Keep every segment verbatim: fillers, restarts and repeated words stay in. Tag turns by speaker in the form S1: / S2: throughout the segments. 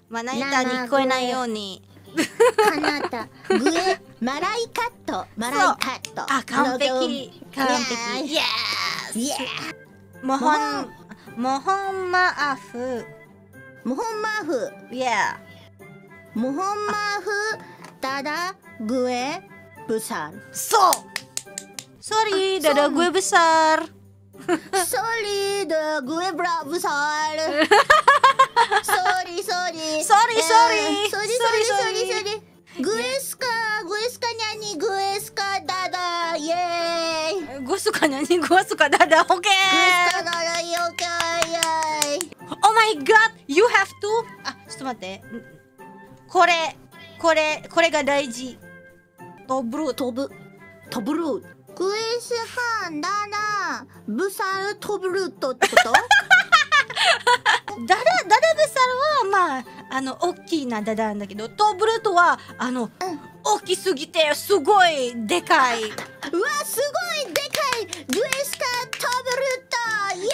S1: まな板に聞こえないように。
S2: かなた。グエ、マライカット。マライカット。
S1: あ、完璧。完璧。イエーイ。モホン、モホンマアフ。
S2: モホンマフ。
S1: イエー。
S2: モホンマフ、ダダ、グエ、ブサル。
S1: そう。Sorry, dada gue besar.
S2: Sorry, dada gue besar. Sorry, sorry.
S1: Sorry, sorry.
S2: Sorry, sorry, sorry, sorry. Gue suka, gue suka nyanyi, gue suka dada, yeay.
S1: Gue suka nyanyi, gue suka dada, oke.
S2: Gue suka dada, oke, yeay.
S1: Oh my god, you have to. あ、ちょっと待って。これ、これ、これが大事。トブル、
S2: 飛ぶ、飛ぶる。グエスカンダダ、ブサルトブルットってこと？
S1: ダダ、ダダブサルは、まあ、あの、大きなダダなんだけど、トブルトは、あの、うん、大きすぎて、すごいでかい。うわ、
S2: すごいでかい。グエスカトブルット、イエ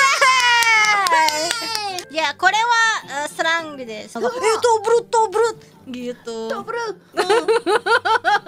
S2: ーイ。
S1: いや、これはスラングです。え、トブルトブルgitu.
S2: トブル。